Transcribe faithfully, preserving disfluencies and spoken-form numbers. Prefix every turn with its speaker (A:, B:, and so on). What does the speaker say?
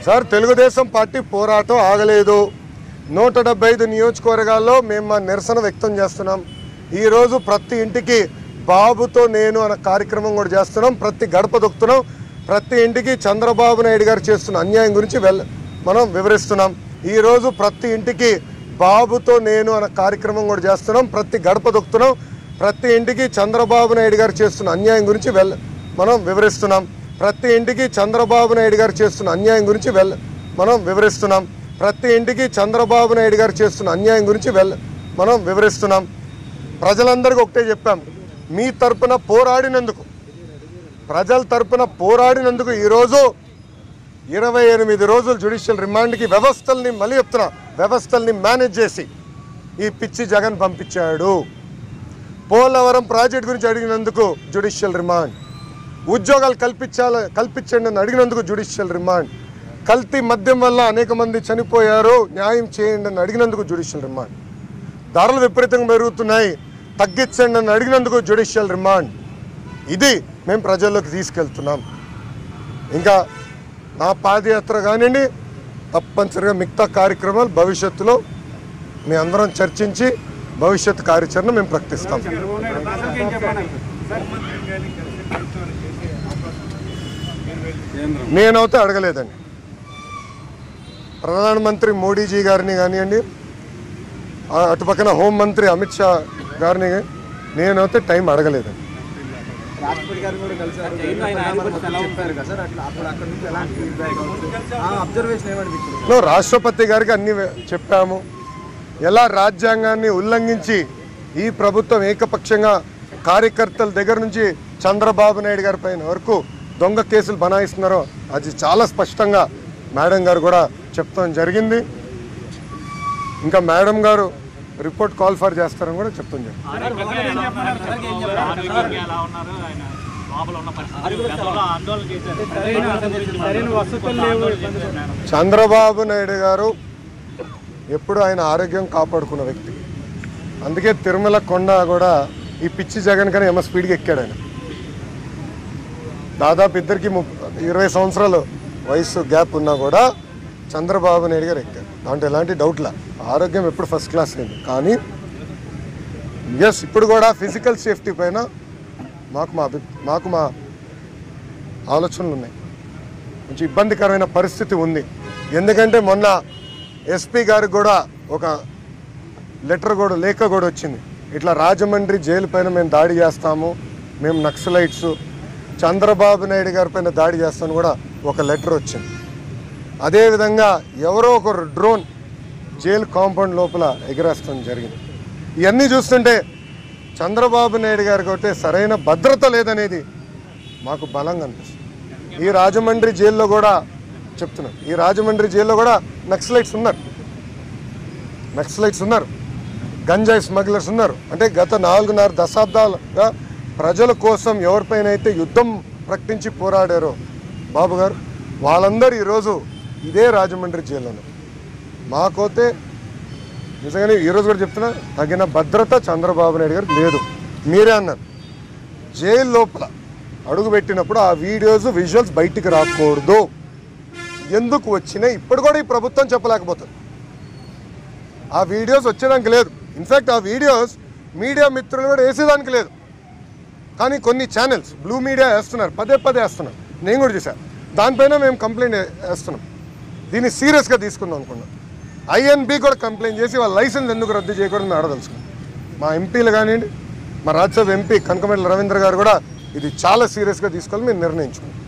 A: Sir Telugu Desam party పోరాటం ఆగలేదు. నూట డెబ్బై ఐదు నియోజకవర్గాల్లో మేము మా నిరసన వ్యక్తం చేస్తున్నాం. ఈరోజు ప్రతి ఇంటికి బాబుతో నేను అనే కార్యక్రమం కూడా చేస్తున్నాం. ప్రతి గడప దొక్కుతున్నాం. ప్రతి ఇంటికి చంద్రబాబు నాయుడు గారు చేస్తున్న అన్యాయం గురించి వెల్ మనం వివరిస్తున్నాం. ఈరోజు ప్రతి ఇంటికి బాబుతో నేను అనే కార్యక్రమం కూడా చేస్తున్నాం. ప్రతి గడప దొక్కుతున్నాం. ప్రతి ఇంటికి చంద్రబాబు నాయుడు గారు చేస్తున్న అన్యాయం గురించి వెల్ మనం వివరిస్తున్నాం. ప్రతి ఇంటికి చంద్రబాబు నాయుడు గారు చేస్తున్న అన్యాయం గురించి వెల్ మనం వివరిస్తున్నాం. ప్రతి ఇంటికి చంద్రబాబు నాయుడు గారు చేస్తున్న అన్యాయం గురించి వెల్ మనం వివరిస్తున్నాం. ప్రజలందరికీ ఒకటే చెప్పాం, మీ తరపున పోరాడినందుకు, ప్రజల తరపున పోరాడినందుకు ఈరోజు ఇరవై ఎనిమిది రోజులు జ్యుడిషియల్ రిమాండ్కి వ్యవస్థల్ని మళ్ళీ చెప్తున్నా వ్యవస్థల్ని మేనేజ్ చేసి ఈ పిచ్చి జగన్ పంపించాడు. పోలవరం ప్రాజెక్ట్ గురించి అడిగినందుకు జ్యుడిషియల్ రిమాండ్, ఉద్యోగాలు కల్పించాలి కల్పించండి అని అడిగినందుకు జ్యుడిషియల్ రిమాండ్, కల్తీ మద్యం వల్ల అనేక మంది చనిపోయారు న్యాయం చేయండి అని అడిగినందుకు జ్యుడిషియల్ రిమాండ్, ధరలు విపరీతంగా పెరుగుతున్నాయి తగ్గించండి అని అడిగినందుకు జ్యుడిషియల్ రిమాండ్. ఇది మేము ప్రజల్లోకి తీసుకెళ్తున్నాం. ఇంకా నా పాదయాత్ర కానివ్వండి, తప్పనిసరిగా మిగతా కార్యక్రమాలు భవిష్యత్తులో మీ అందరం చర్చించి భవిష్యత్ కార్యాచరణ మేము ప్రకటిస్తాం. నేనైతే అడగలేదండి. ప్రధానమంత్రి మోడీజీ గారిని కానివ్వండి, అటుపక్కన హోంమంత్రి అమిత్ షా గారిని నేనైతే టైం అడగలేదండి. రాష్ట్రపతి గారికి అన్ని చెప్పాము. ఎలా రాజ్యాంగాన్ని ఉల్లంఘించి ఈ ప్రభుత్వం ఏకపక్షంగా కార్యకర్తల దగ్గర నుంచి చంద్రబాబు నాయుడు గారి పైన వరకు దొంగ కేసులు బనాయిస్తున్నారో అది చాలా స్పష్టంగా మేడం గారు కూడా చెప్తాం జరిగింది. ఇంకా మేడం గారు రిపోర్ట్ కాల్ ఫర్ చేస్తారని కూడా చెప్తాం జరిగింది. చంద్రబాబు నాయుడు గారు ఎప్పుడు ఆయన ఆరోగ్యం కాపాడుకున్న వ్యక్తి. అందుకే తిరుమల కొండ కూడా ఈ పిచ్చి జగన్ కన్నా ఏమో స్పీడ్గా ఎక్కాడు ఆయన. దాదాపు ఇద్దరికి ఇరవై సంవత్సరాలు వయసు గ్యాప్ ఉన్నా కూడా చంద్రబాబు నాయుడు గారు ఎక్కారు. దాంట్లో ఎలాంటి డౌట్లా ఆరోగ్యం ఎప్పుడు ఫస్ట్ క్లాస్ అయింది. కానీ ఎస్ ఇప్పుడు కూడా ఫిజికల్ సేఫ్టీ పైన మాకు మా మాకు మా ఆలోచనలు ఉన్నాయి. కొంచెం ఇబ్బందికరమైన పరిస్థితి ఉంది. ఎందుకంటే మొన్న ఎస్పీ గారికి కూడా ఒక లెటర్ కూడా లేఖ కూడా వచ్చింది. ఇట్లా రాజమండ్రి జైలు పైన మేము దాడి చేస్తాము, మేము నక్సలైట్స్, చంద్రబాబు నాయుడు గారి పైన దాడి చేస్తామని కూడా ఒక లెటర్ వచ్చింది. అదేవిధంగా ఎవరో ఒకరు డ్రోన్ జైలు కాంపౌండ్ లోపల ఎగరేస్తాం జరిగింది. ఇవన్నీ చూస్తుంటే చంద్రబాబు నాయుడు గారికి అయితే సరైన భద్రత లేదనేది మాకు బలంగా అనిపిస్తుంది. ఈ రాజమండ్రి జైల్లో కూడా చెప్తున్నాం, ఈ రాజమండ్రి జైల్లో కూడా నక్సలైట్స్ ఉన్నారు, నక్సలైట్స్ ఉన్నారు, గంజాయి స్మగ్లర్స్ ఉన్నారు. అంటే గత నాలుగున్నర దశాబ్దాలుగా ప్రజల కోసం ఎవరిపైన అయితే యుద్ధం ప్రకటించి పోరాడారో బాబు గారు, వాళ్ళందరూ ఈరోజు ఇదే రాజమండ్రి జైల్లోనే. మాకైతే నిజంగానే ఈరోజు కూడా చెప్తున్నా, తగిన భద్రత చంద్రబాబు నాయుడు గారికి లేదు. మీరే అన్నారు జైలు లోపల అడుగు పెట్టినప్పుడు ఆ వీడియోస్ విజువల్స్ బయటికి రాకూడదు. ఎందుకు వచ్చినాయి ఇప్పుడు కూడా ఈ ప్రభుత్వం చెప్పలేకపోతుంది. ఆ వీడియోస్ వచ్చేదానికి లేదు. ఇన్ఫ్యాక్ట్ ఆ వీడియోస్ మీడియా మిత్రులు కూడా వేసేదానికి లేదు. కానీ కొన్ని ఛానల్స్ బ్లూ మీడియా వేస్తున్నారు, పదే పదే వేస్తున్నారు. నేను కూడా చూశాను. దానిపైన మేము కంప్లైంట్ వేస్తున్నాం. దీన్ని సీరియస్గా తీసుకుందాం అనుకున్నాం. ఐఎన్బి కూడా కంప్లైంట్ చేసి వాళ్ళ లైసెన్స్ ఎందుకు రద్దు చేయకూడదు మేము అడగదలుచుకున్నాం. మా ఎంపీలు కానివ్వండి, మా రాజ్యసభ ఎంపీ కనకమేడల రవీంద్ర గారు కూడా ఇది చాలా సీరియస్గా తీసుకోవాలని మేము నిర్ణయించుకున్నాం.